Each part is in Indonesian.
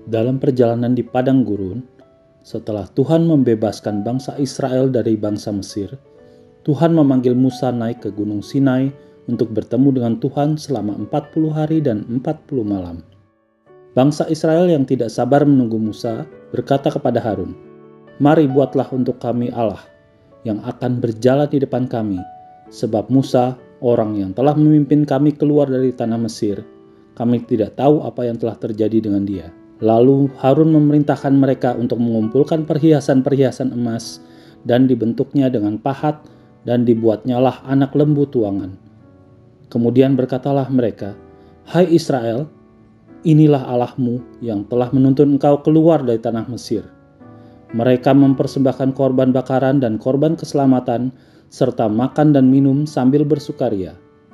Dalam perjalanan di padang gurun, setelah Tuhan membebaskan bangsa Israel dari bangsa Mesir, Tuhan memanggil Musa naik ke Gunung Sinai untuk bertemu dengan Tuhan selama 40 hari dan 40 malam. Bangsa Israel yang tidak sabar menunggu Musa berkata kepada Harun, "Mari buatlah untuk kami Allah yang akan berjalan di depan kami, sebab Musa, orang yang telah memimpin kami keluar dari tanah Mesir, kami tidak tahu apa yang telah terjadi dengan dia." Lalu Harun memerintahkan mereka untuk mengumpulkan perhiasan-perhiasan emas dan dibentuknya dengan pahat dan dibuatnyalah anak lembu tuangan. Kemudian berkatalah mereka, "Hai Israel, inilah Allahmu yang telah menuntun engkau keluar dari tanah Mesir." Mereka mempersembahkan korban bakaran dan korban keselamatan serta makan dan minum sambil bersukaria.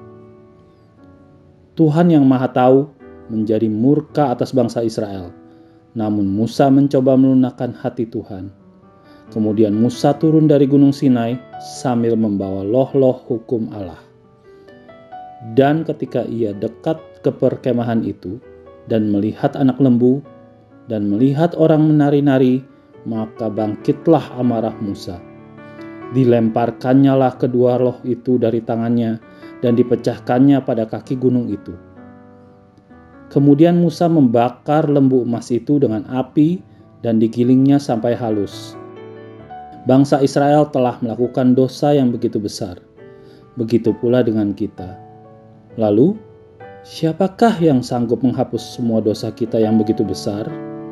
Tuhan yang Maha Tahu menjadi murka atas bangsa Israel. Namun Musa mencoba melunakkan hati Tuhan. Kemudian Musa turun dari Gunung Sinai sambil membawa loh-loh hukum Allah. Dan ketika ia dekat ke perkemahan itu dan melihat anak lembu dan melihat orang menari-nari, maka bangkitlah amarah Musa. Dilemparkannyalah kedua loh itu dari tangannya dan dipecahkannya pada kaki gunung itu. Kemudian Musa membakar lembu emas itu dengan api dan digilingnya sampai halus. Bangsa Israel telah melakukan dosa yang begitu besar. Begitu pula dengan kita. Lalu, siapakah yang sanggup menghapus semua dosa kita yang begitu besar?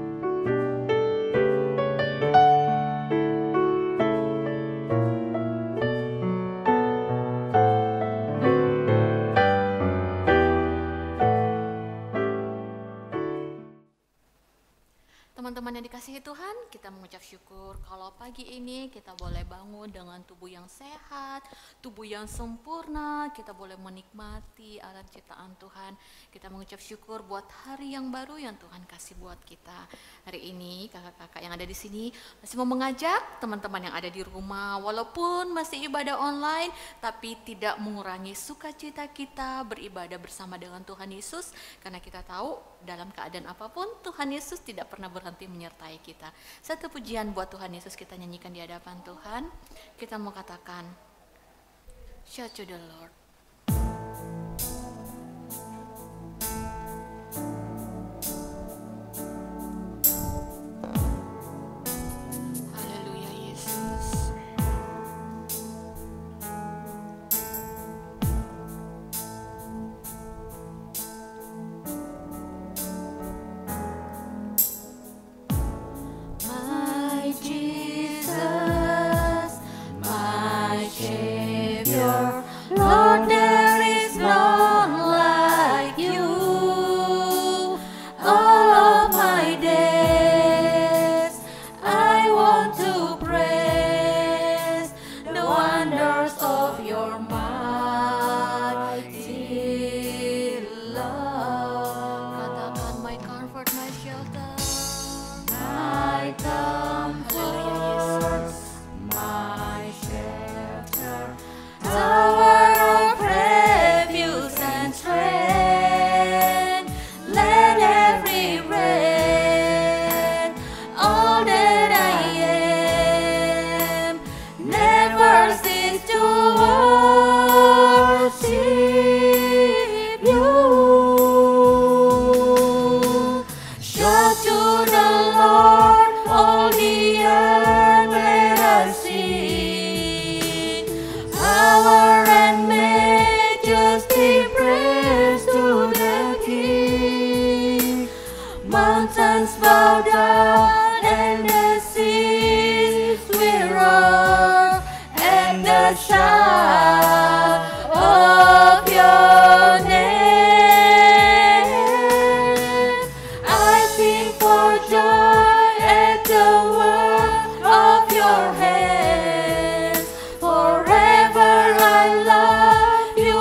Teman-teman yang dikasihi Tuhan, kita mengucap syukur kalau pagi ini kita boleh bangun dengan tubuh yang sehat, tubuh yang sempurna, kita boleh menikmati alam ciptaan Tuhan. Kita mengucap syukur buat hari yang baru yang Tuhan kasih buat kita. Hari ini kakak-kakak yang ada di sini masih mau mengajak teman-teman yang ada di rumah, walaupun masih ibadah online, tapi tidak mengurangi sukacita kita beribadah bersama dengan Tuhan Yesus, karena kita tahu dalam keadaan apapun Tuhan Yesus tidak pernah berhenti menyertai kita. Satu pujian buat Tuhan Yesus kita nyanyikan di hadapan Tuhan. Kita mau katakan, shout to the Lord. Haleluya Yesus. Lord, there is none like you. All of my days, I want to praise the wonders of your mighty love. Katakan, my comfort, my shelter, My comfort, my shelter, tower of refuge and strength. Let every rain, all that I am, never cease to worship you. Shout to the Lord, all the earth, let us sing. Power and majesty, praise to the King. Mountains bow down and the seas will roar at the shout of your name. I sing for joy at the work of your hands. Forever I love you,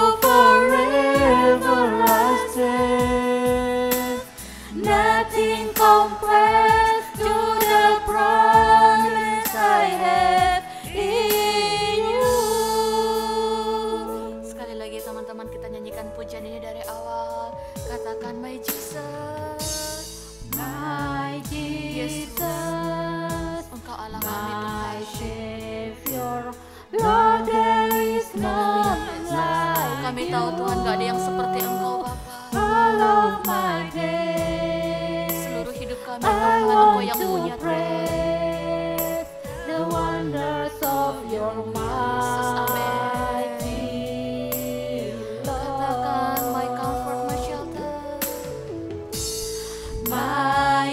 forever I stand. Nothing compares Jesus, Engkau Allah kami my Tuhan. Savior. Lord, there is none like Kami tahu Tuhan gak ada yang seperti Engkau Bapa. all of my days. Seluruh hidup kami I Tuhan, Engkau want yang to punya Tuhan. praise the wonders of your mighty Katakan, love. my comfort, my shelter. My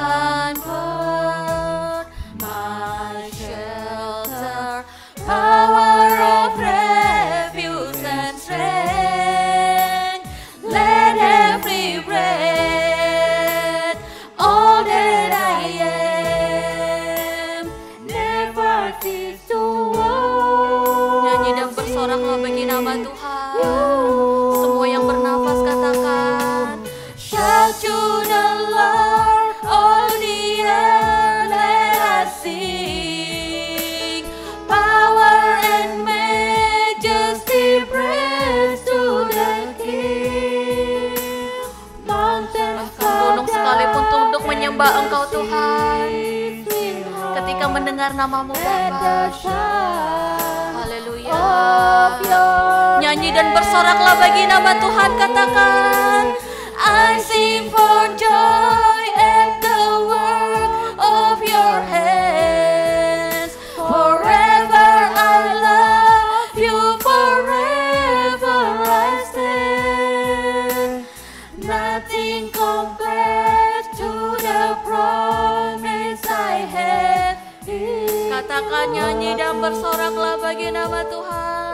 comfort, my shelter, power of refuge and strength. Let every breath, all that I am, never cease to Nyanyi dan worship bersoraklah bagi nama Tuhan. you. Semua yang bernafas katakan, Shout to the Lord, all the earth, let us sing. Power and majesty, praise to the King. Mountains bahkan gunung sekalipun tunduk menyembah Engkau Tuhan. Ketika Ketika mendengar namamu Bapa. Haleluya. Nyanyi dan bersoraklah bagi nama Tuhan, katakan, I sing for joy at the work of your hands. Forever I love you, forever I stand. Nothing compares to the promise I have. katakan, nyanyi dan bersoraklah bagi nama Tuhan.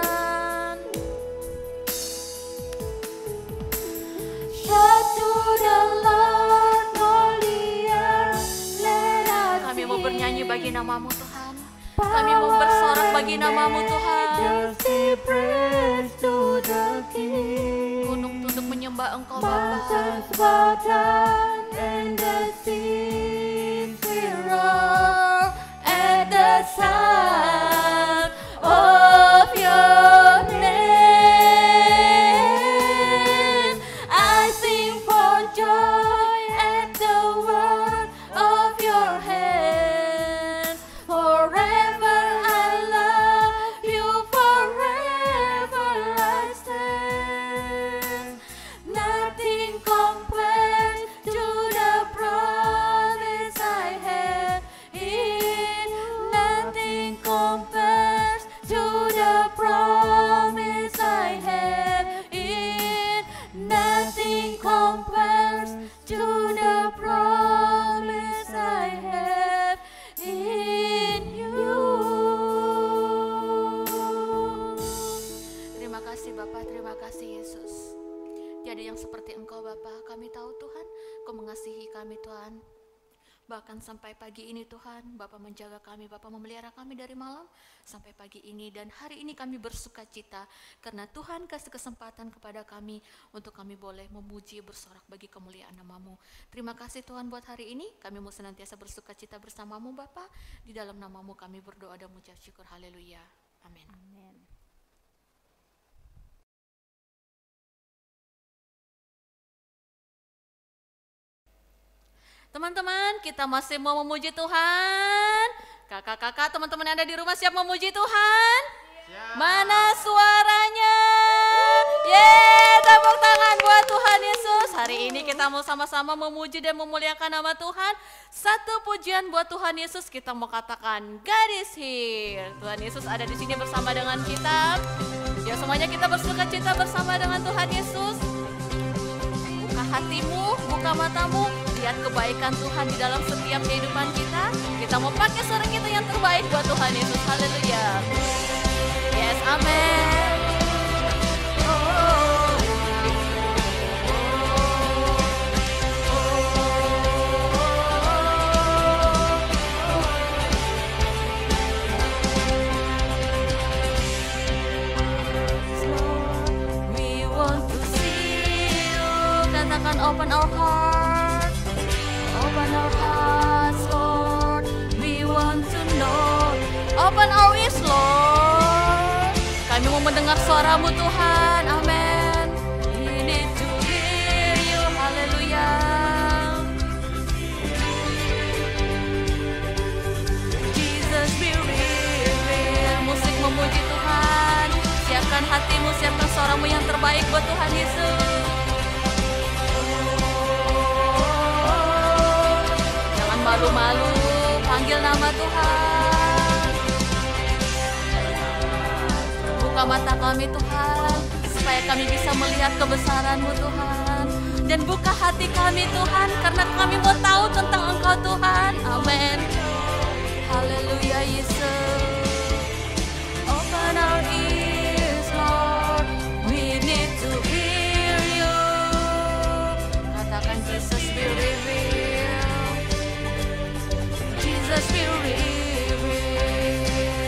Shout to the Lord, all the earth, let us Kami mau sing. bernyanyi bagi namamu Tuhan. Kami mau bersorak bagi namamu Tuhan. Majesty, praise to the King. Gunung tunduk menyembah Engkau Bapa. Mountains bow down and the seas will roar at the sound of your name. I sing for joy at the work of your hands. Forever I love you, forever I stand. Nothing compares to the promise I have in. Nothing compares to the promise I have in. Nothing compares to the promise I have in you. Terima kasih Bapa, terima kasih Yesus. Tiada yang seperti Engkau Bapa. Kami tahu Tuhan, Kau mengasihi kami Tuhan. Bahkan sampai pagi ini Tuhan, Bapa menjaga kami, Bapa memelihara kami dari malam sampai pagi ini. Dan hari ini kami bersuka cita karena Tuhan kasih kesempatan kepada kami untuk kami boleh memuji, bersorak bagi kemuliaan namamu. Terima kasih Tuhan buat hari ini. Kami mau senantiasa bersuka cita bersamamu Bapa. Di dalam namamu kami berdoa dan mengucap syukur. Haleluya. Amin. Teman-teman, kita masih mau memuji Tuhan. Kakak-kakak, teman-teman yang ada di rumah siap memuji Tuhan? Mana suaranya? Yeay, tepuk tangan buat Tuhan Yesus. Hari ini kita mau sama-sama memuji dan memuliakan nama Tuhan. Satu pujian buat Tuhan Yesus, kita mau katakan God is here. Tuhan Yesus ada di sini bersama dengan kita. Ya, semuanya kita bersuka cita bersama dengan Tuhan Yesus. Buka hatimu, buka matamu, lihat kebaikan Tuhan di dalam setiap kehidupan kita. Kita mau pakai suara kita yang terbaik buat Tuhan Yesus. Haleluya. Yes, amin. We want to see you. Katakan open our heart. Open our hearts, Lord. We want to know. Open our ears, Lord. Kami mau mendengar suaramu Tuhan. Amin. We need to hear you. Haleluya. hatimu, siapkan suaramu yang terbaik buat Tuhan Yesus. Jangan malu-malu, panggil nama Tuhan. Buka mata kami Tuhan, supaya kami bisa melihat kebesaran-Mu Tuhan. Dan buka hati kami Tuhan, karena kami mau tahu tentang Engkau Tuhan. Amin. Haleluya Yesus. Open our ears Lord, we need to hear you. Katakan Jesus will reveal, Jesus will reveal.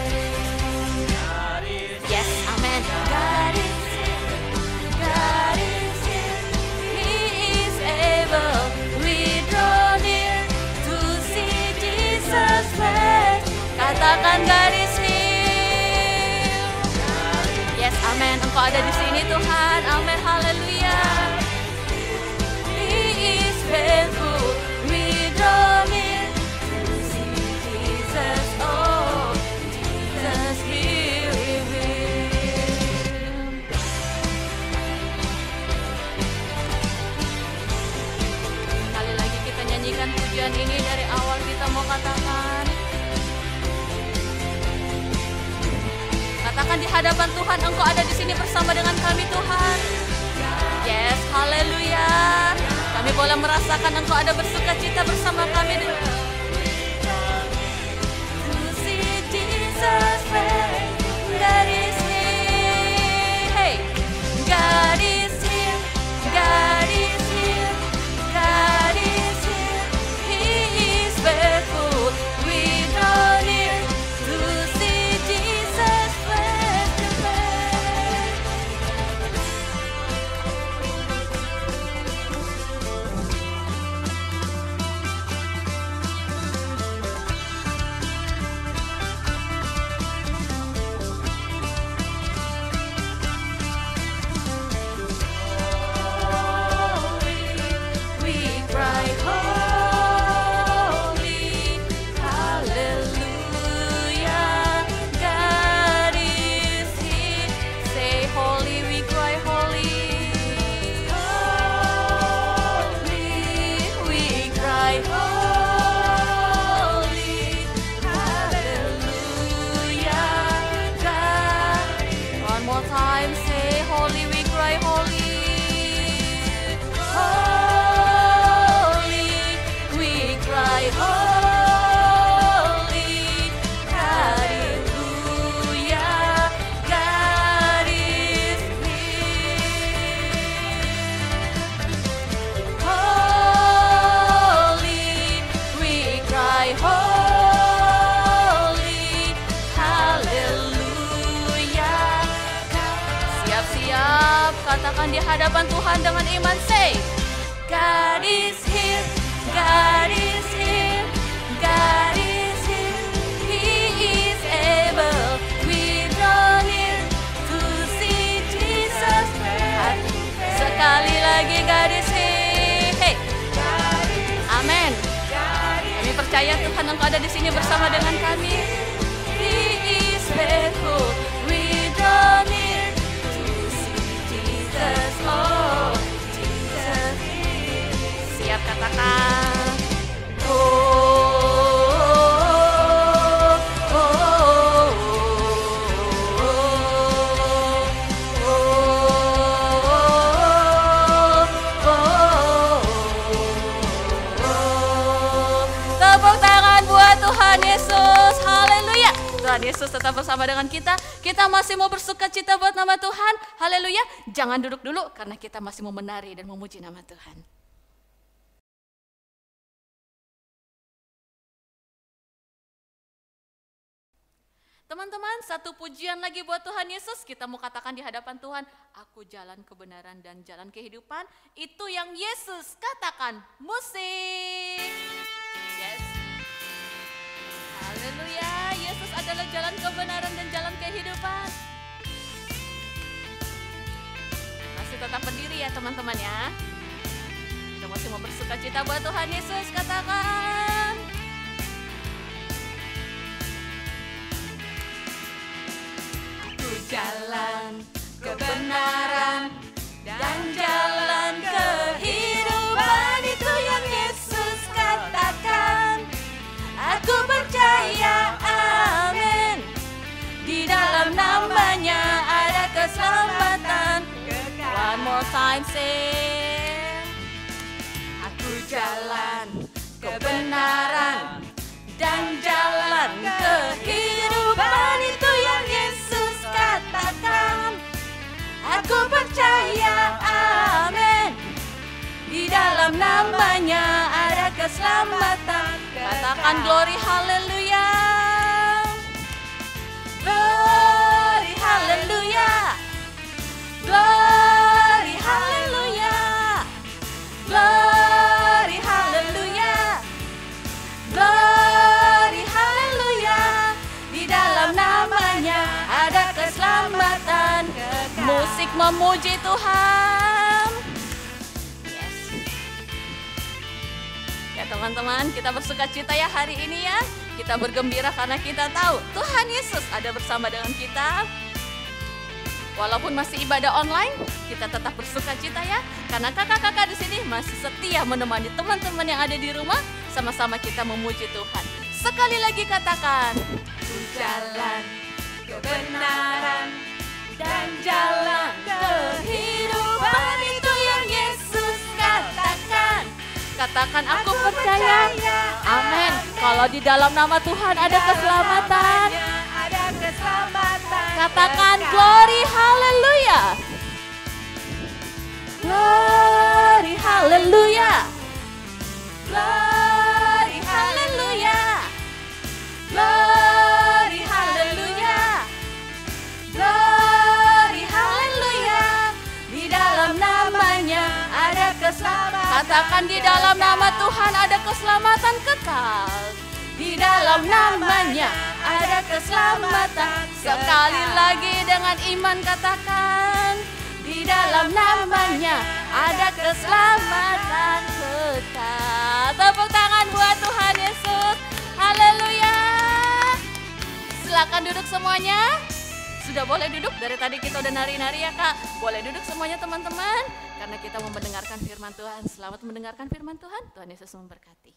Yes, amen. God is here, God is here, He is able. We draw near to see Jesus face. Katakan God is here. Yes, amen. Engkau ada di sini Tuhan. Amin. Haleluya. He is faithful. We draw near to see Jesus. Oh, Jesus will reveal. Sekali lagi kita nyanyikan pujian ini dari awal kita mau katakan. Katakan di hadapan Tuhan, Engkau ada di sini bersama dengan kami Tuhan. Yes, haleluya. Kami boleh merasakan Engkau ada bersuka cita bersama kami. To see Jesus face, God is here. Hey, God is here, God is here, God is here. He is faithful. We draw near to see Jesus face to face. We cry holy, hallelujah. God is here. Say holy, we cry holy. Holy, we cry holy, hallelujah. God, one more time, say holy, we cry holy. Holy, we cry holy, hallelujah. God is here. Holy, we cry holy, hallelujah. Siap-siap, katakan di hadapan Tuhan dengan iman, say God is here, God is here, God is here, He is able. We draw near to see Jesus. Sekali lagi God is here. Hey, amin. Kami percaya Tuhan Engkau ada di sini bersama dengan kami. He is faithful. We draw near to see Jesus. Oh, Jesus. Siap katakan. Oh, oh, oh, tepuk tangan buat Tuhan Yesus. Haleluya. Tuhan Yesus tetap bersama dengan kita. Kita masih mau bersuka cita buat nama Tuhan. Haleluya. Jangan duduk dulu karena kita masih mau menari dan memuji nama Tuhan. Teman-teman, satu pujian lagi buat Tuhan Yesus. Kita mau katakan di hadapan Tuhan, aku jalan kebenaran dan jalan kehidupan. Itu yang Yesus katakan. Musik. Yes. Haleluya. Yesus adalah jalan kebenaran dan jalan kehidupan. Masih tetap berdiri ya teman-teman ya. Kita masih mau bersuka cita buat Tuhan Yesus. Katakan. Jalan more time, say. Aku jalan kebenaran dan jalan kehidupan, itu yang Yesus katakan. Aku percaya, amin. Di dalam namanya ada keselamatan. Katakan glory, haleluya. Glory, haleluya. Glory, haleluya. Glory, haleluya. Glory, haleluya. Di dalam namanya ada keselamatan. Musik memuji Tuhan. Yes. Ya teman-teman, kita bersuka cita ya hari ini ya. Kita bergembira karena kita tahu Tuhan Yesus ada bersama dengan kita. Walaupun masih ibadah online, kita tetap bersuka cita ya. Karena kakak-kakak di sini masih setia menemani teman-teman yang ada di rumah. Sama-sama kita memuji Tuhan. Sekali lagi katakan, ku jalan kebenaran dan jalan kehidupan, itu yang Yesus katakan. Katakan aku percaya, amin. Kalau di dalam nama Tuhan ada keselamatan. Katakan glory, haleluya. Glory, haleluya. Glory, haleluya. Glory, haleluya. Glory, haleluya. Di dalam namanya ada keselamatan. Katakan di dalam nama Tuhan ada keselamatan kekal. Di dalam namanya ada keselamatan. Sekali lagi dengan iman katakan, di dalam namanya ada keselamatan kekal. Tepuk tangan buat Tuhan Yesus. Haleluya. Silakan duduk semuanya. Sudah boleh duduk, dari tadi kita udah nari-nari ya Kak. Boleh duduk semuanya teman-teman, karena kita mau mendengarkan firman Tuhan. Selamat mendengarkan firman Tuhan. Tuhan Yesus memberkati.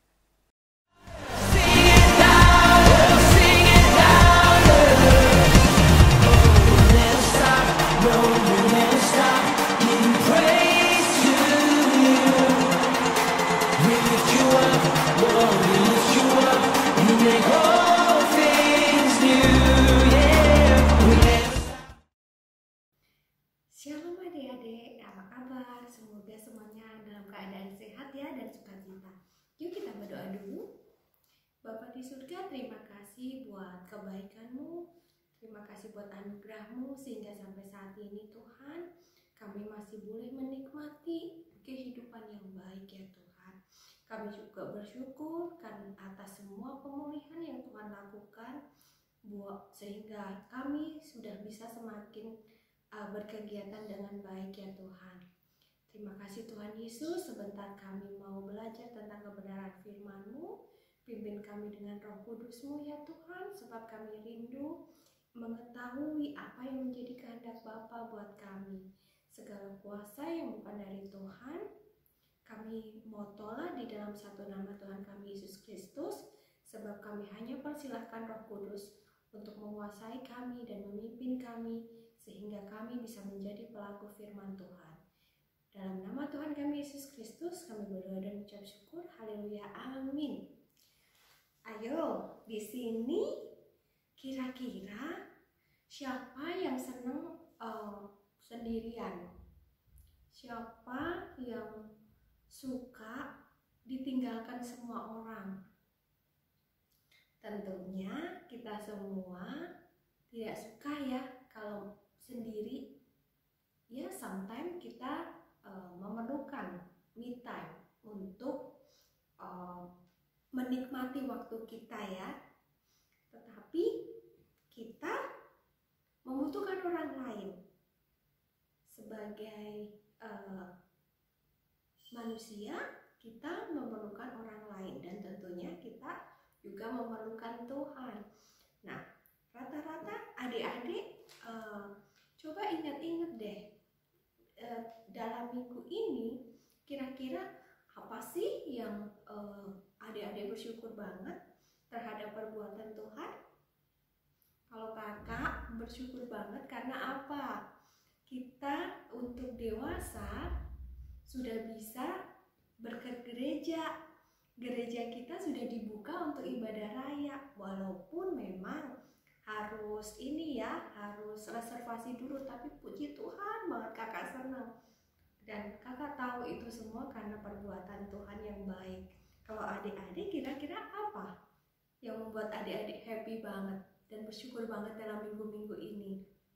Shalom adik-adik, apa kabar? Semoga semuanya dalam keadaan sehat ya dan sukacita. Yuk kita berdoa dulu. Bapa di surga, terima kasih buat kebaikan-Mu, terima kasih buat anugerah-Mu sehingga sampai saat ini Tuhan, kami masih boleh menikmati kehidupan yang baik ya Tuhan. Kami juga bersyukur karena atas semua pemulihan yang Tuhan lakukan, sehingga kami sudah bisa semakin berkegiatan dengan baik ya Tuhan. Terima kasih Tuhan Yesus, sebentar kami mau belajar tentang kebenaran firman-Mu. Pimpin kami dengan Roh Kudus-Mu ya Tuhan, sebab kami rindu mengetahui apa yang menjadi kehendak Bapa buat kami. Segala kuasa yang bukan dari Tuhan, kami mau tolak di dalam satu nama Tuhan kami Yesus Kristus, sebab kami hanya persilahkan Roh Kudus untuk menguasai kami dan memimpin kami, sehingga kami bisa menjadi pelaku firman Tuhan. Dalam nama Tuhan kami Yesus Kristus, kami berdoa dan mengucap syukur. Haleluya, amin. Ayo, di sini kira-kira siapa yang senang sendirian? Siapa yang suka ditinggalkan semua orang? Tentunya kita semua tidak suka ya kalau sendiri. Ya, sometimes kita memerlukan me time untuk menikmati waktu kita ya. Tetapi kita membutuhkan orang lain sebagai manusia. Kita memerlukan orang lain dan tentunya kita juga memerlukan Tuhan. Nah, rata-rata adik-adik coba ingat-ingat deh, dalam minggu ini kira-kira apa sih yang adik-adik bersyukur banget terhadap perbuatan Tuhan? Kalau kakak bersyukur banget karena apa? kita untuk dewasa sudah bisa ke gereja. Gereja kita sudah dibuka untuk ibadah raya, walaupun memang harus harus reservasi dulu, tapi puji Tuhan banget kakak senang. Dan kakak tahu itu semua karena perbuatan Tuhan yang baik. Kalau adik-adik kira-kira apa yang membuat adik-adik happy banget dan bersyukur banget dalam minggu-minggu ini?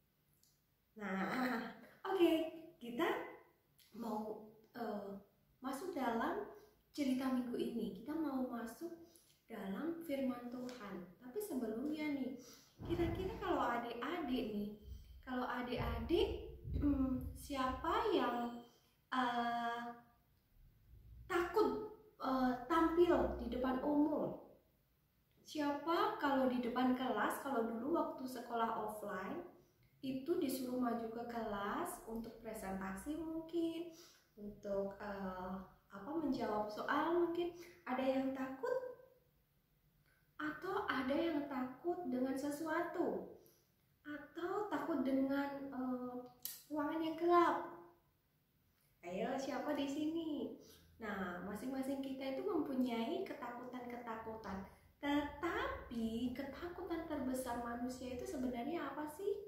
Nah, oke, kita mau masuk dalam cerita minggu ini. Kita mau masuk dalam firman Tuhan. Tapi sebelumnya nih, kira-kira kalau adik-adik siapa yang takut tampil di depan umum? Siapa kalau di depan kelas, kalau dulu waktu sekolah offline itu disuruh maju ke kelas untuk presentasi mungkin, untuk menjawab soal mungkin, ada yang takut atau ada yang takut dengan sesuatu atau takut dengan ruangan yang gelap? Ayo, siapa di sini? Nah, masing-masing kita itu mempunyai ketakutan-ketakutan. Tetapi ketakutan terbesar manusia itu sebenarnya apa sih?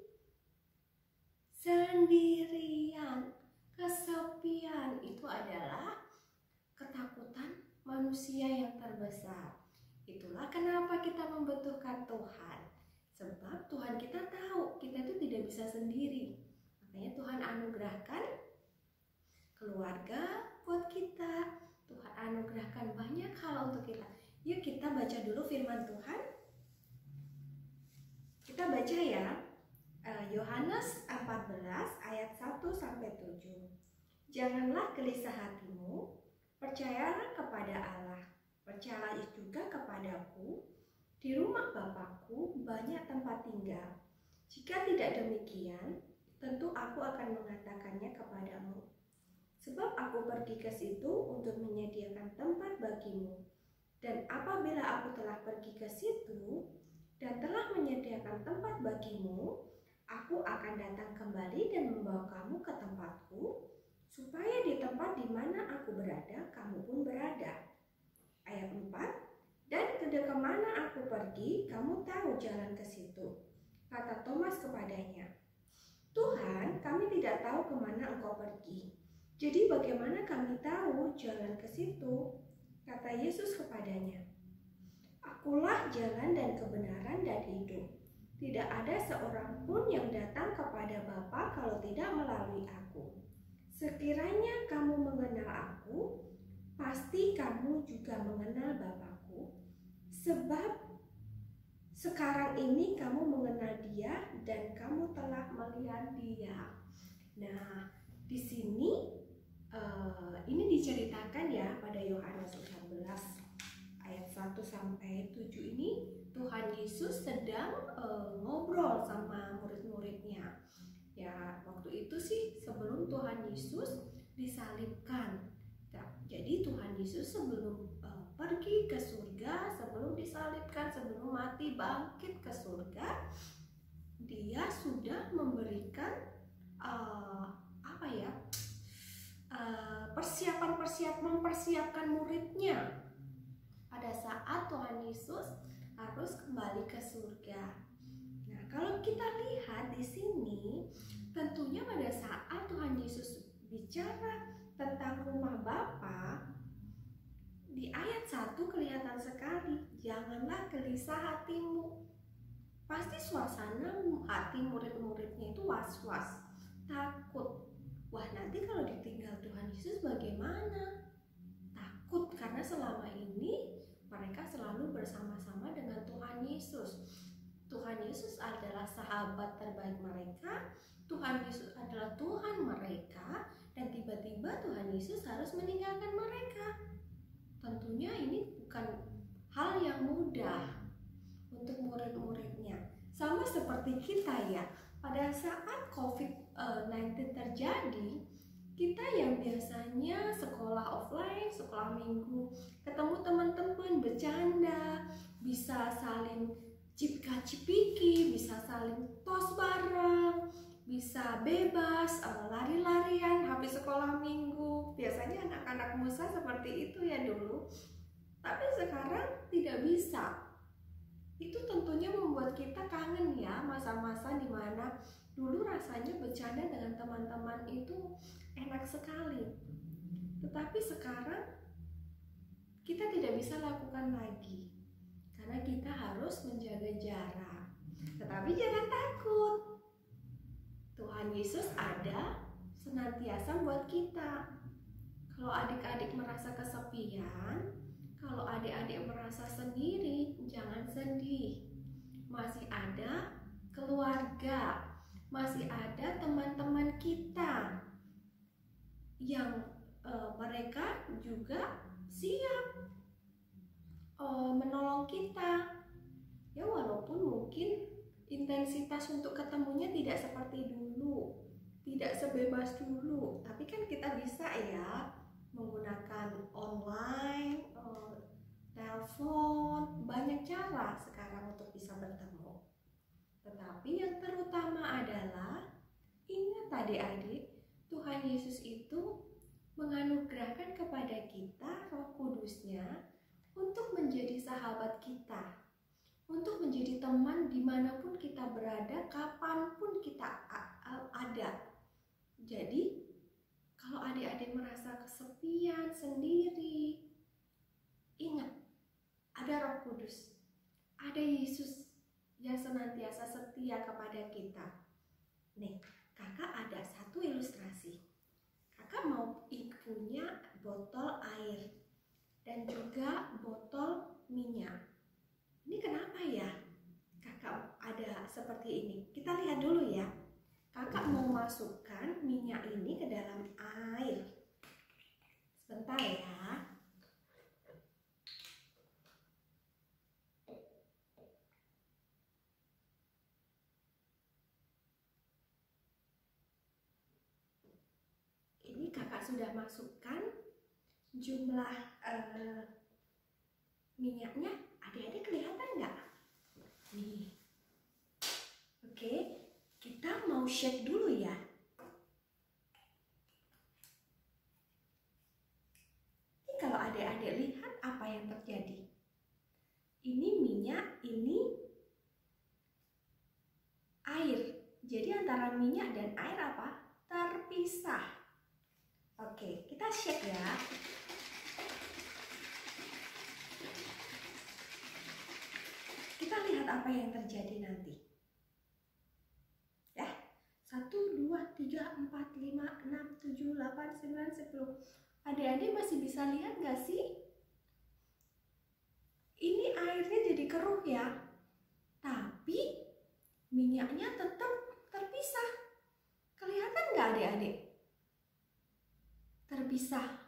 Sendirian, kesepian, itu adalah ketakutan manusia yang terbesar. Itulah kenapa kita membutuhkan Tuhan. Sebab Tuhan kita tahu kita itu tidak bisa sendiri. Makanya Tuhan anugerahkan keluarga buat kita. Tuhan anugerahkan banyak hal untuk kita. Yuk kita baca dulu firman Tuhan. Kita baca ya. Yohanes 14 ayat 1 sampai 7. Janganlah gelisah hatimu, percayalah kepada Allah, percayalah juga kepadaku. Di rumah Bapakku banyak tempat tinggal. Jika tidak demikian, tentu aku akan mengatakannya kepadamu. Sebab aku pergi ke situ untuk menyediakan tempat bagimu. Dan apabila aku telah pergi ke situ dan telah menyediakan tempat bagimu, aku akan datang kembali dan membawa kamu ke tempatku, supaya di tempat di mana aku berada, kamu pun berada. Ayat 4, dan kemana aku pergi, kamu tahu jalan ke situ. Kata Thomas kepadanya, Tuhan, kami tidak tahu kemana engkau pergi. Jadi bagaimana kami tahu jalan ke situ? Kata Yesus kepadanya, Akulah jalan dan kebenaran dan hidup. Tidak ada seorang pun yang datang kepada Bapa kalau tidak melalui aku. Sekiranya kamu mengenal aku, pasti kamu juga mengenal Bapakku. Sebab sekarang ini kamu mengenal Dia dan kamu telah melihat Dia. Nah, di sini ini diceritakan ya pada Yohanes 14 ayat 1 sampai 7 ini. Tuhan Yesus sedang ngobrol sama murid-muridnya. Ya, waktu itu sih sebelum Tuhan Yesus disalibkan. Nah, jadi Tuhan Yesus sebelum pergi ke surga, sebelum disalibkan, sebelum mati bangkit ke surga, Dia sudah memberikan mempersiapkan muridnya pada saat Tuhan Yesus harus kembali ke surga. Nah, kalau kita lihat di sini, tentunya pada saat Tuhan Yesus bicara tentang rumah Bapa, di ayat 1 kelihatan sekali, janganlah gelisah hatimu. Pasti suasana hati murid-muridnya itu was-was, takut. Wah, nanti kalau ditinggal Tuhan Yesus bagaimana? Takut karena selama ini mereka selalu bersama-sama dengan Tuhan Yesus. Tuhan Yesus adalah sahabat terbaik mereka. Tuhan Yesus adalah Tuhan mereka. Dan tiba-tiba Tuhan Yesus harus meninggalkan mereka. Tentunya ini bukan hal yang mudah untuk murid-muridnya. Sama seperti kita ya. Pada saat COVID-19 terjadi, kita yang biasanya sekolah offline, sekolah minggu, ketemu teman-teman, bercanda, bisa saling cipika-cipiki, bisa saling tos bareng, bisa bebas, lari-larian habis sekolah minggu. Biasanya anak-anak Musa seperti itu ya dulu. Tapi sekarang tidak bisa. Itu tentunya membuat kita kangen ya, masa-masa dimana dulu rasanya bercanda dengan teman-teman itu enak sekali. Tetapi sekarang kita tidak bisa lakukan lagi karena kita harus menjaga jarak. Tetapi jangan takut, Tuhan Yesus ada senantiasa buat kita. Kalau adik-adik merasa kesepian, kalau adik-adik merasa sendiri, jangan sedih. Masih ada keluarga, masih ada teman-teman kita yang mereka juga siap menolong kita. Ya walaupun mungkin intensitas untuk ketemunya tidak seperti dulu, tidak sebebas dulu, tapi kan kita bisa ya menggunakan online, telepon, banyak cara sekarang untuk bisa bertemu. Tetapi yang terutama adalah ingat adik-adik, Tuhan Yesus itu menganugerahkan kepada kita Roh Kudus-Nya untuk menjadi sahabat kita, untuk menjadi teman dimanapun kita berada, kapanpun kita ada. Jadi kalau adik-adik merasa kesepian, sendiri, ingat ada Roh Kudus, ada Yesus yang senantiasa setia kepada kita. Nih, kakak ada satu ilustrasi. Kakak mau punya botol air dan juga botol minyak. Ini kenapa ya kakak ada seperti ini? Kita lihat dulu ya. Kakak mau masukkan minyak ini ke dalam air. Sebentar ya. Ini kakak sudah masukkan jumlah minyaknya. Adik-adik kelihatan nggak? Nih. Oke, kita mau shake dulu ya. Ini kalau adik-adik lihat apa yang terjadi. Ini minyak, ini air. Jadi antara minyak dan air apa? Terpisah. Oke, kita shake ya. Kita lihat apa yang terjadi nanti. Ya, 1, 2, 3, 4, 5, 6, 7, 8, 9, 10. Adik-adik masih bisa lihat gak sih? Ini airnya jadi keruh ya. Tapi minyaknya tetap terpisah. Kelihatan gak adik-adik? Terpisah.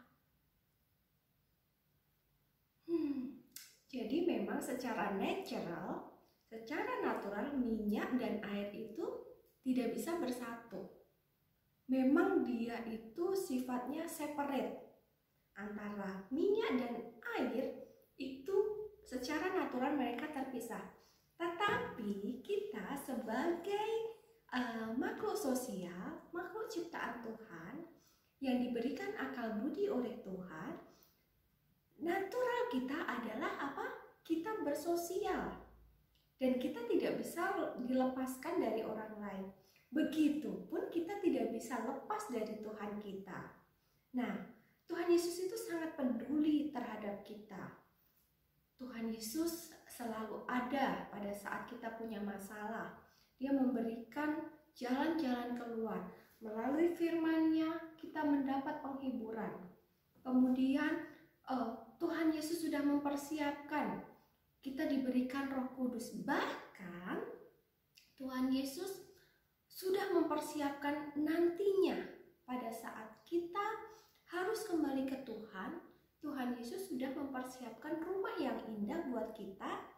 Jadi memang secara natural, secara natural minyak dan air itu tidak bisa bersatu. Memang dia itu sifatnya separate. Antara minyak dan air itu secara natural mereka terpisah. Tetapi kita sebagai makhluk sosial, makhluk ciptaan Tuhan yang diberikan akal budi oleh Tuhan, natural kita adalah apa? Kita bersosial dan kita tidak bisa dilepaskan dari orang lain. Begitupun kita tidak bisa lepas dari Tuhan kita. Nah, Tuhan Yesus itu sangat peduli terhadap kita. Tuhan Yesus selalu ada pada saat kita punya masalah. Dia memberikan jalan-jalan keluar. Melalui firman-Nya kita mendapat penghiburan. Kemudian Tuhan Yesus sudah mempersiapkan kita diberikan Roh Kudus. Bahkan Tuhan Yesus sudah mempersiapkan nantinya pada saat kita harus kembali ke Tuhan. Tuhan Yesus sudah mempersiapkan rumah yang indah buat kita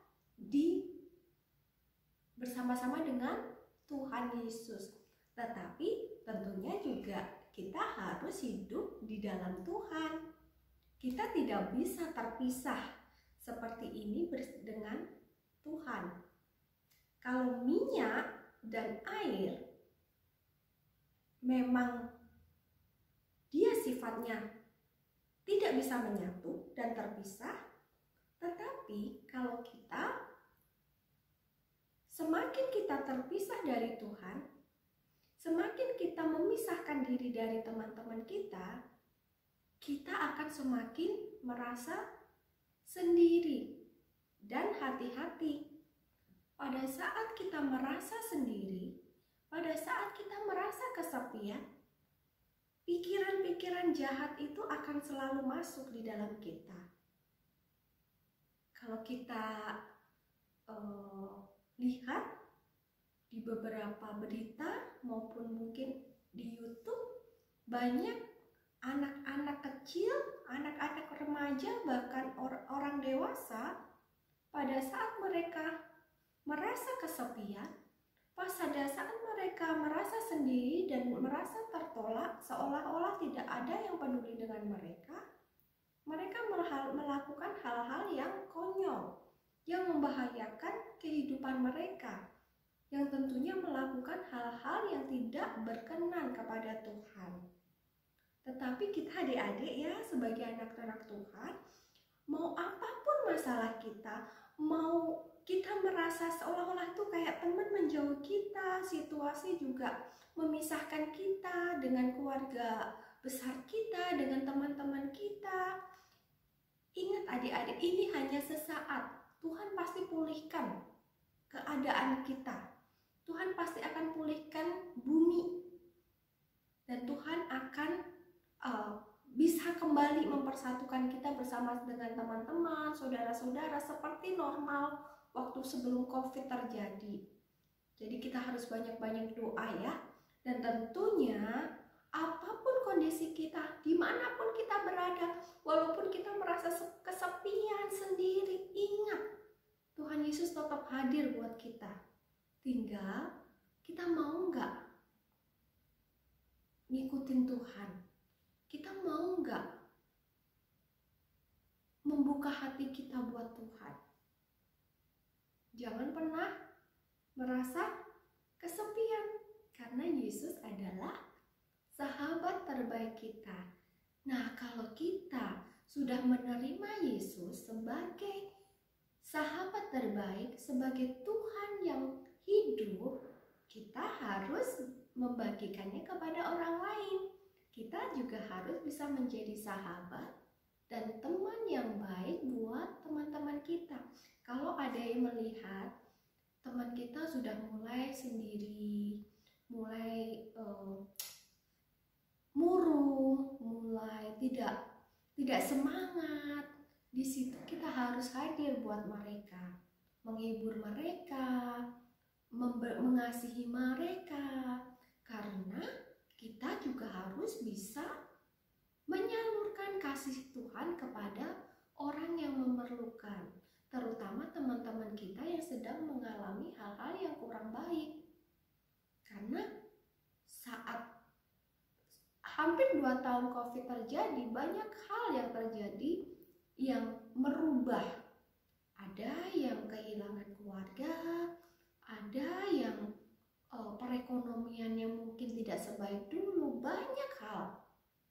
bersama-sama dengan Tuhan Yesus. Tetapi tentunya juga kita harus hidup di dalam Tuhan. Kita tidak bisa terpisah seperti ini dengan Tuhan. Kalau minyak dan air memang dia sifatnya tidak bisa menyatu dan terpisah, tetapi kalau semakin kita terpisah dari Tuhan, semakin kita memisahkan diri dari teman-teman kita akan semakin merasa sendiri. Dan hati-hati, pada saat kita merasa sendiri, pada saat kita merasa kesepian, pikiran-pikiran jahat itu akan selalu masuk di dalam kita. Kalau kita lihat di beberapa berita maupun mungkin di YouTube, banyak anak-anak kecil, anak-anak remaja, bahkan orang dewasa, pada saat mereka merasa kesepian, pada saat mereka merasa sendiri dan merasa tertolak, seolah-olah tidak ada yang peduli dengan mereka melakukan hal-hal yang konyol, yang membahayakan kehidupan mereka, yang tentunya melakukan hal-hal yang tidak berkenan kepada Tuhan. Tetapi kita adik-adik ya, sebagai anak-anak Tuhan, mau apapun masalah kita, mau kita merasa seolah-olah itu kayak teman menjauh kita, situasi juga memisahkan kita dengan keluarga besar kita, dengan teman-teman kita. Ingat adik-adik, ini hanya sesaat. Tuhan pasti pulihkan keadaan kita. Tuhan pasti akan pulihkan bumi. Dan Tuhan akan bisa kembali mempersatukan kita bersama dengan teman-teman, saudara-saudara seperti normal waktu sebelum COVID terjadi. Jadi kita harus banyak-banyak doa ya. Dan tentunya apapun kondisi kita, dimanapun kita berada, walaupun kita merasa kesepian sendiri, ingat Tuhan Yesus tetap hadir buat kita. Tinggal kita mau nggak ngikutin Tuhan? Kita mau nggak membuka hati kita buat Tuhan? Jangan pernah merasa kesepian, karena Yesus adalah sahabat terbaik kita. Nah, kalau kita sudah menerima Yesus sebagai sahabat terbaik, sebagai Tuhan yang hidup, kita harus membagikannya kepada orang lain. Kita juga harus bisa menjadi sahabat dan teman yang baik buat teman-teman kita. Kalau ada yang melihat teman kita sudah mulai sendiri, mulai murung, mulai tidak semangat, di situ kita harus hadir buat mereka, menghibur mereka, mengasihi mereka, karena kita juga harus bisa menyalurkan kasih Tuhan kepada orang yang memerlukan, terutama teman-teman kita yang sedang mengalami hal-hal yang kurang baik. Karena saat hampir 2 tahun COVID terjadi, banyak hal yang terjadi yang merubah. Ada yang kehilangan keluarga, ada yang perekonomiannya mungkin tidak sebaik dulu, banyak hal.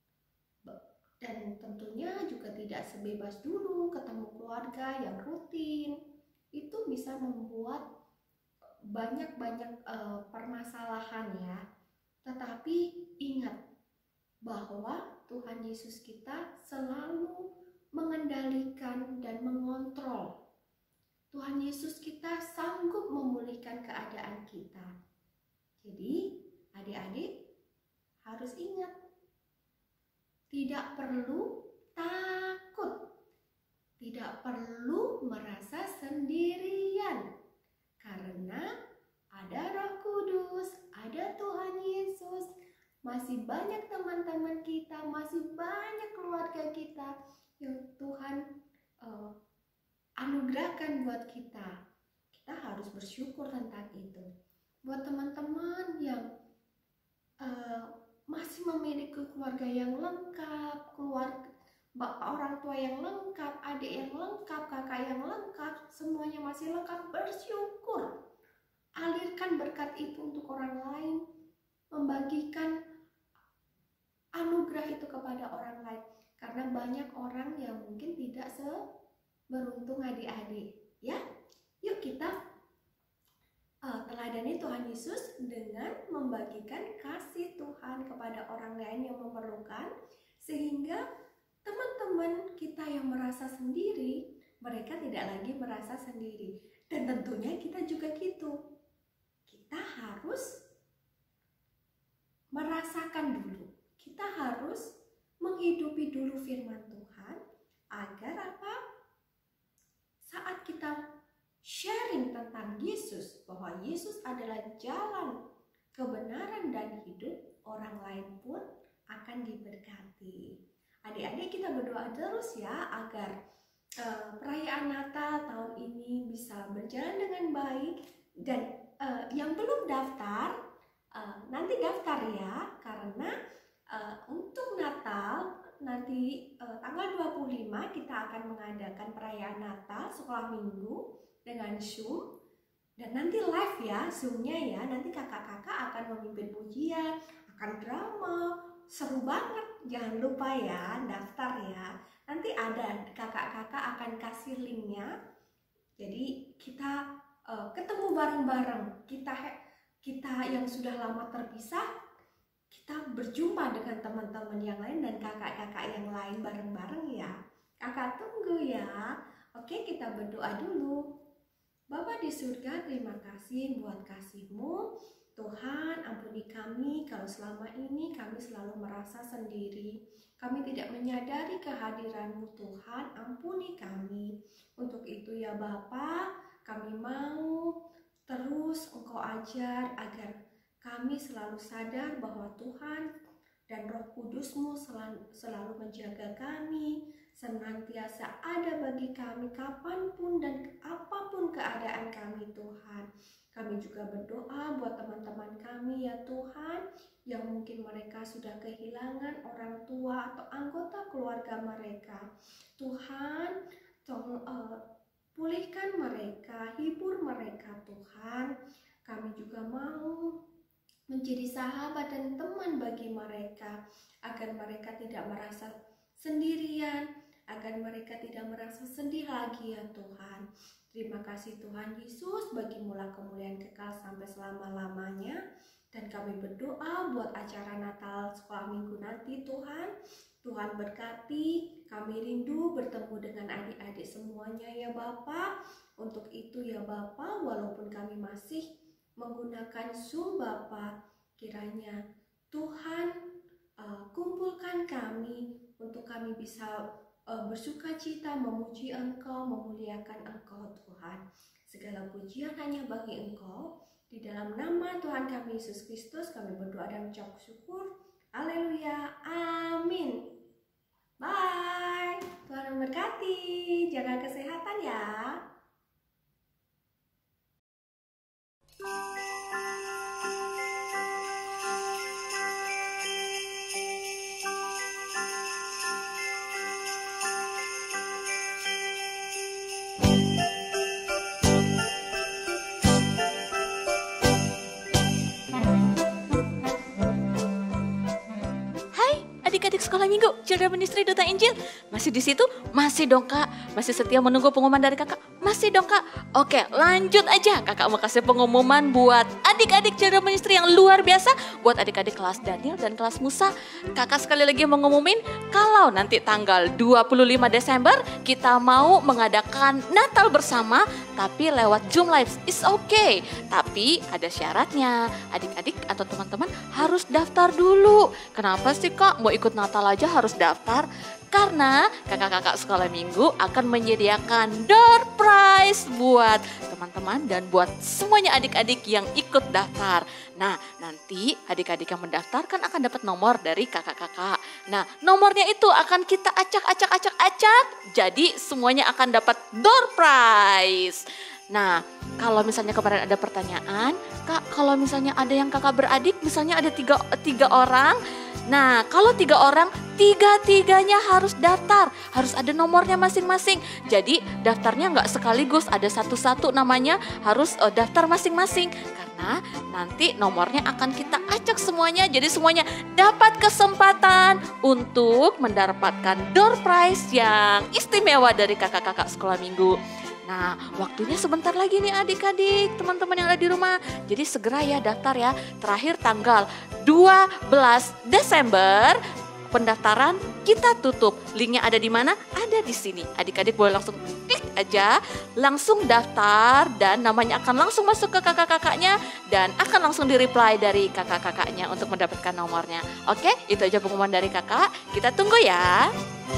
Dan tentunya juga tidak sebebas dulu ketemu keluarga yang rutin. Itu bisa membuat banyak-banyak permasalahan ya. Tetapi ingat bahwa Tuhan Yesus kita selalu mengendalikan dan mengontrol. Tuhan Yesus kita sanggup memulihkan keadaan kita. Jadi adik-adik harus ingat, tidak perlu takut, tidak perlu merasa sendirian, karena ada Roh Kudus, ada Tuhan Yesus, masih banyak teman-teman kita, masih banyak keluarga kita yang Tuhan anugerahkan buat kita. Kita harus bersyukur tentang itu. Buat teman-teman yang masih memiliki keluarga yang lengkap, orang tua yang lengkap, adik yang lengkap, kakak yang lengkap, semuanya masih lengkap, bersyukur. Alirkan berkat itu untuk orang lain, membagikan anugerah itu kepada orang lain. Karena banyak orang yang mungkin tidak seberuntung adik-adik. Ya, yuk kita teladani Tuhan Yesus dengan membagikan kasih Tuhan kepada orang lain yang memerlukan, sehingga teman-teman kita yang merasa sendiri, mereka tidak lagi merasa sendiri. Dan tentunya kita juga gitu. Kita harus merasakan dulu. Kita harus menghidupi dulu firman Tuhan agar apa? Saat kita sharing tentang Yesus, bahwa Yesus adalah jalan, kebenaran dan hidup, orang lain pun akan diberkati. Adik-adik, kita berdoa terus ya agar perayaan Natal tahun ini bisa berjalan dengan baik. Dan yang belum daftar, nanti daftar ya, karena untuk Natal nanti tanggal 25 kita akan mengadakan perayaan Natal sekolah minggu dengan Zoom, dan nanti live ya Zoom-nya ya. Nanti kakak-kakak akan memimpin pujian, akan drama, seru banget. Jangan lupa ya daftar ya. Nanti ada kakak-kakak akan kasih linknya. Jadi kita ketemu bareng-bareng. Kita yang sudah lama terpisah, kita berjumpa dengan teman-teman yang lain dan kakak-kakak yang lain bareng-bareng ya. Kakak tunggu ya. Oke, kita berdoa dulu. Bapa di surga, terima kasih buat kasih-Mu. Tuhan, ampuni kami kalau selama ini kami selalu merasa sendiri. Kami tidak menyadari kehadiran-Mu Tuhan, ampuni kami. Untuk itu ya Bapa, kami mau terus Engkau ajar agar kami selalu sadar bahwa Tuhan dan Roh Kudus-Mu selalu menjaga kami, senantiasa ada bagi kami kapanpun dan apapun keadaan kami Tuhan. Kami juga berdoa buat teman-teman kami ya Tuhan, yang mungkin mereka sudah kehilangan orang tua atau anggota keluarga mereka. Tuhan, tolong pulihkan mereka, hibur mereka Tuhan. Kami juga mau menjadi sahabat dan teman bagi mereka, agar mereka tidak merasa sendirian, agar mereka tidak merasa sedih lagi ya Tuhan. Terima kasih Tuhan Yesus, bagi mula kemuliaan kekal sampai selama-lamanya. Dan kami berdoa buat acara Natal sekolah minggu nanti Tuhan. Tuhan berkati, kami rindu bertemu dengan adik-adik semuanya ya Bapa. Untuk itu ya Bapa, walaupun kami masih menggunakan Zoom Bapa, kiranya Tuhan kumpulkan kami untuk kami bisa bersuka cita memuji Engkau, memuliakan Engkau Tuhan. Segala pujian hanya bagi Engkau. Di dalam nama Tuhan kami Yesus Kristus kami berdoa dan mengucap syukur. Haleluya, amin. Bye, Tuhan memberkati, jaga kesehatan ya. Adik-adik sekolah minggu, Children Ministry Duta Injil, masih di situ? Masih dong Kak, masih setia menunggu pengumuman dari kakak? Masih dong Kak. Oke, lanjut aja. Kakak mau kasih pengumuman buat adik-adik Children Ministry yang luar biasa, buat adik-adik kelas Daniel dan kelas Musa. Kakak sekali lagi mau ngumumin kalau nanti tanggal 25 Desember kita mau mengadakan Natal bersama, tapi lewat Zoom Live. It's okay, tapi ada syaratnya. Adik-adik atau teman-teman harus daftar dulu. Kenapa sih Kak, mau ikut Natal aja harus daftar? Karena kakak-kakak sekolah minggu akan menyediakan door prize buat teman-teman dan buat semuanya adik-adik yang ikut daftar. Nah, nanti adik-adik yang mendaftarkan akan dapat nomor dari kakak-kakak. Nah, nomornya itu akan kita acak. Jadi semuanya akan dapat door prize. Nah, kalau misalnya kemarin ada pertanyaan, Kak, kalau misalnya ada yang kakak beradik, misalnya ada tiga orang. Nah, kalau 3 orang, 3-tiganya harus daftar, harus ada nomornya masing-masing. Jadi daftarnya nggak sekaligus, ada satu-satu namanya, harus daftar masing-masing. Karena nanti nomornya akan kita acak semuanya, jadi semuanya dapat kesempatan untuk mendapatkan door prize yang istimewa dari kakak-kakak sekolah minggu. Nah, waktunya sebentar lagi nih adik-adik, teman-teman yang ada di rumah. Jadi segera ya daftar ya. Terakhir tanggal 12 Desember pendaftaran kita tutup. Linknya ada di mana? Ada di sini. Adik-adik boleh langsung klik aja, langsung daftar dan namanya akan langsung masuk ke kakak-kakaknya dan akan langsung di-reply dari kakak-kakaknya untuk mendapatkan nomornya. Oke, itu aja pengumuman dari kakak. Kita tunggu ya.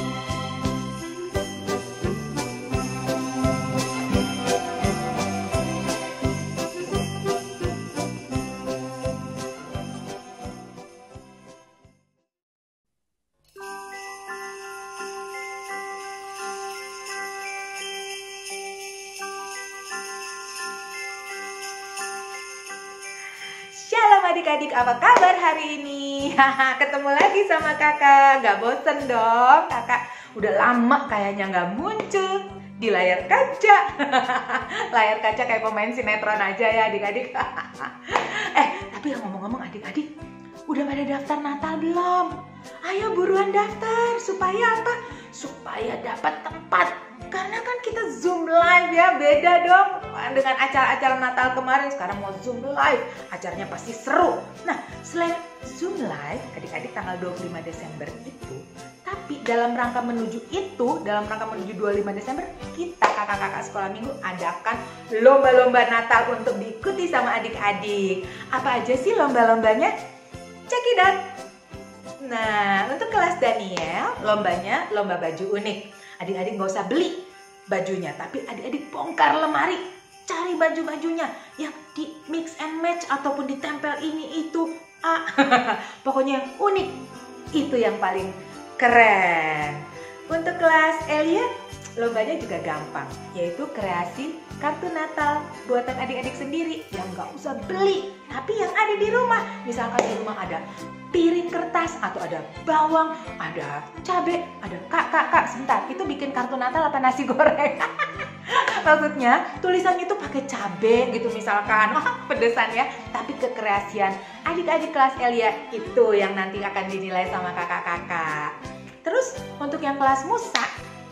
Shalom adik-adik, apa kabar hari ini? Ketemu lagi sama kakak, gak bosen dong? Kakak udah lama kayaknya gak muncul di layar kaca. Layar kaca kayak pemain sinetron aja ya adik-adik. Tapi ngomong-ngomong adik-adik, udah pada daftar Natal belum? Ayo buruan daftar, supaya apa? Supaya dapat tempat. Karena kan kita Zoom live ya, beda dong dengan acara-acara Natal kemarin. Sekarang mau Zoom live, acaranya pasti seru. Nah, selain Zoom live, adik-adik tanggal 25 Desember itu, tapi dalam rangka menuju 25 Desember, kita kakak-kakak sekolah minggu adakan lomba-lomba Natal untuk diikuti sama adik-adik. Apa aja sih lomba-lombanya? Check it out. Nah, untuk kelas Daniel, lombanya lomba baju unik. Adik-adik nggak usah beli bajunya, tapi adik-adik bongkar lemari, cari baju-bajunya yang di mix and match ataupun ditempel ini itu. Pokoknya yang unik, itu yang paling keren. Untuk kelas Elia, lombanya juga gampang, yaitu kreasi kartu Natal buatan adik-adik sendiri yang nggak usah beli, tapi yang ada di rumah. Misalkan di rumah ada piring kertas atau ada bawang, ada cabai, ada kak, sebentar, itu bikin kartu Natal apa nasi goreng? Maksudnya tulisan itu pakai cabai gitu misalkan, pedesan ya. Tapi kekreasian adik-adik kelas Elia itu yang nanti akan dinilai sama kakak-kakak. Terus untuk yang kelas Musa,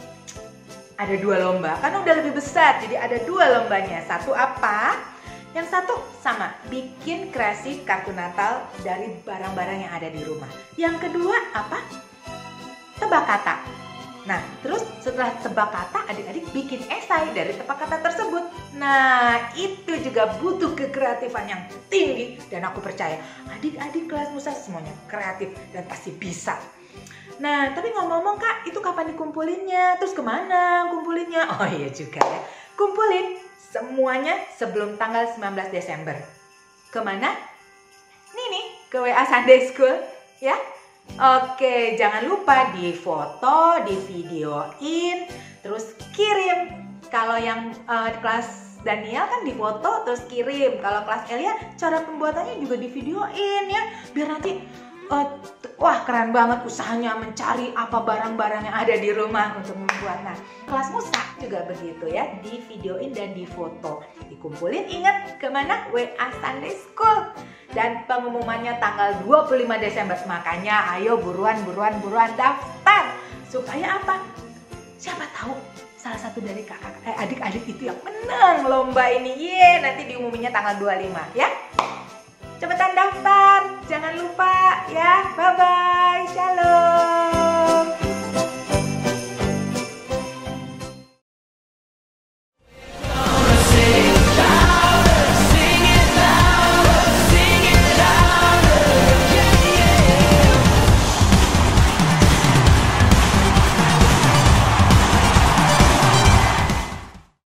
ada 2 lomba, kan udah lebih besar, jadi ada 2 lombanya. Satu apa? Yang satu sama, bikin kreasi kartu Natal dari barang-barang yang ada di rumah. Yang kedua apa? Tebak kata. Nah, terus setelah tebak kata, adik-adik bikin esai dari tebak kata tersebut. Nah, itu juga butuh kekreatifan yang tinggi. Dan aku percaya, adik-adik kelas Musa semuanya kreatif dan pasti bisa. Nah, tapi ngomong-ngomong Kak, itu kapan dikumpulinnya? Terus kemana kumpulinnya? Oh iya juga ya. Kumpulin semuanya sebelum tanggal 19 Desember. Kemana? Nih, ke WA Sunday School ya. Oke, jangan lupa di foto, di videoin, terus kirim. Kalau yang kelas Daniel kan di foto terus kirim. Kalau kelas Elia cara pembuatannya juga di videoin ya. Biar nanti wah keren banget usahanya mencari apa barang-barang yang ada di rumah untuk membuat. Nah, kelas Musa juga begitu ya, di videoin dan di foto. Dikumpulin, ingat kemana? WA Sunday School. Dan pengumumannya tanggal 25 Desember. Makanya ayo buruan daftar. Supaya apa? Siapa tahu salah satu dari adik-adik itu yang menang lomba ini. Nanti diumuminnya tanggal 25 ya. Cepetan daftar, jangan lupa ya. Bye-bye, shalom.